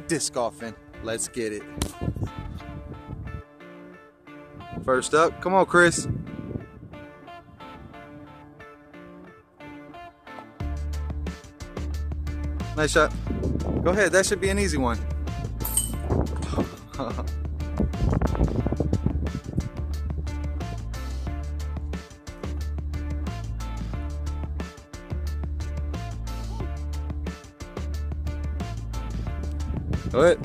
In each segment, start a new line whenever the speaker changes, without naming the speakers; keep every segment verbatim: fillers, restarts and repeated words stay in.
disc golfing. Let's get it. First up, come on, Chris. Nice shot. Go ahead, that should be an easy one. Go ahead.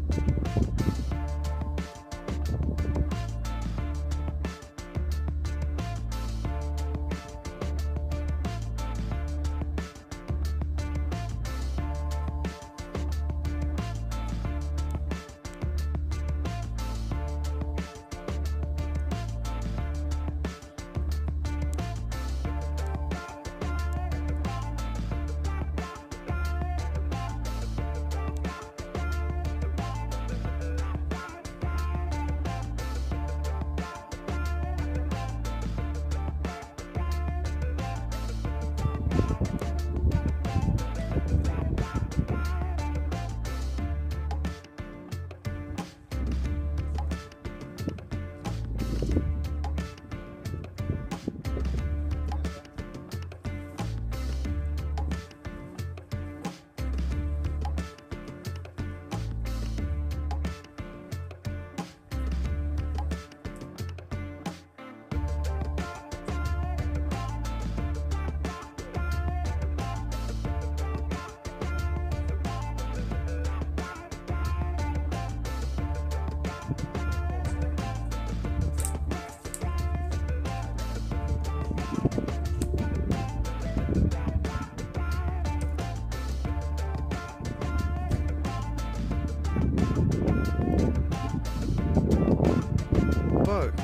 Fuck.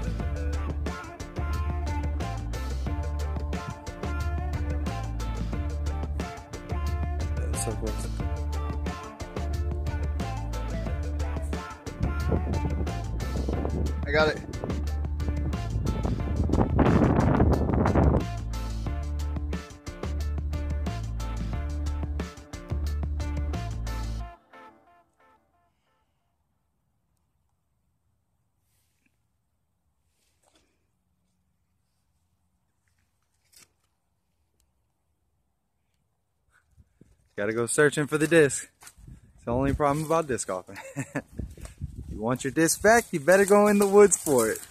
That's so close. I got it. Gotta go searching for the disc. It's the only problem about disc golfing. You want your disc back, you better go in the woods for it.